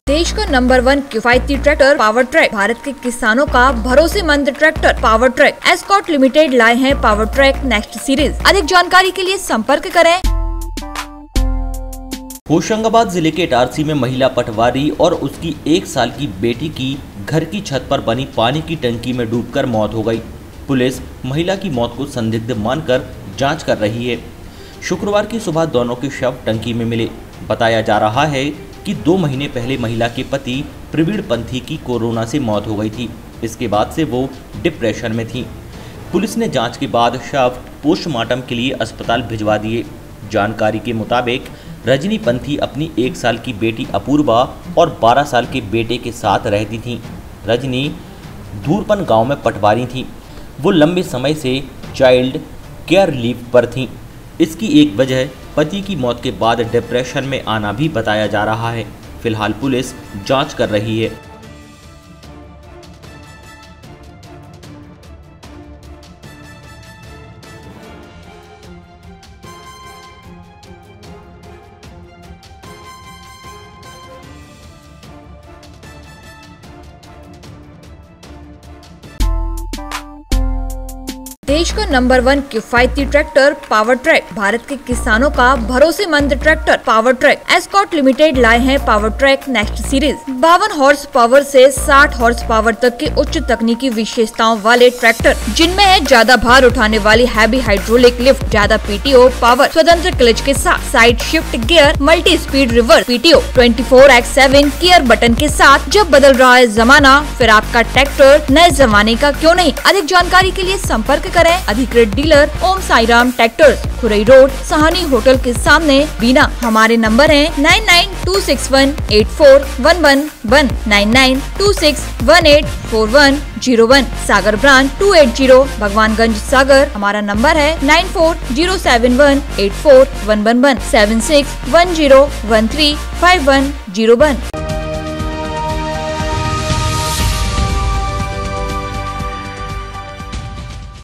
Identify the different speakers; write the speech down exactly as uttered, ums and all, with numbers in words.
Speaker 1: देश का number one किफायती ट्रैक्टर पावर ट्रैक भारत के किसानों का भरोसेमंद tractor power track escort limited लाए हैं पावर ट्रैक नेक्स्ट सीरीज। अधिक जानकारी के लिए संपर्क करें।
Speaker 2: होशंगाबाद जिले के इटारसी में महिला पटवारी और उसकी एक साल की बेटी की घर की छत पर बनी पानी की टंकी में डूबकर मौत हो गई। पुलिस महिला की मौत को संदिग्ध मानकर जांच कर रही है। शुक्रवार की सुबह दोनों के शव टंकी में मिले। बताया जा रहा है कि दो महीने पहले महिला के पति प्रवीण पंथी की कोरोना से मौत हो गई थी। इसके बाद से वो डिप्रेशन में थी। पुलिस ने जांच के बाद शव पोस्टमार्टम के लिए अस्पताल भिजवा दिए। जानकारी के मुताबिक रजनी पंथी अपनी एक साल की बेटी अपूर्वा और बारह साल के बेटे के साथ रहती थी। रजनी धूरपन गांव में पटवारी थी। वो लंबे समय से चाइल्ड केयर लीव पर थी। इसकी एक वजह पति की मौत के बाद डिप्रेशन में आना भी बताया जा रहा है। फिलहाल पुलिस जांच कर रही है।
Speaker 1: देश का नंबर वन किफायती ट्रैक्टर पावर ट्रैक भारत के किसानों का भरोसेमंद tractor power track escort limited लाए हैं पावर ट्रैक नेक्स्ट सीरीज। बावन हॉर्स पावर से साठ हॉर्स पावर तक की उच्च तकनीकी विशेषताओं वाले ट्रैक्टर, जिनमें है ज्यादा भार उठाने वाली हैवी हाइड्रोलिक लिफ्ट, ज्यादा पीटीओ पावर, स्वतंत्र क्लच के साथ side shift gear, multi speed reverse PTO, चौबीस बाई सात गियर बटन के साथ। जब बदल रहा है जमाना, फिर आपका ट्रैक्टर नए जमाने का क्यों नहीं। अधिक जानकारी के लिए संपर्क करें। अधिकृत dealer Om Sairam tractors, Khurai road, Sahani hotel के सामने, बीना। हमारे नंबर है nine nine two six one eight four one one one, nine nine two six one eight four one zero one. Sagar branch two eight zero, Bhagwanganj Sagar. हमारा नंबर है nine four zero seven one eight four one one one, seven six one zero one three five one zero one.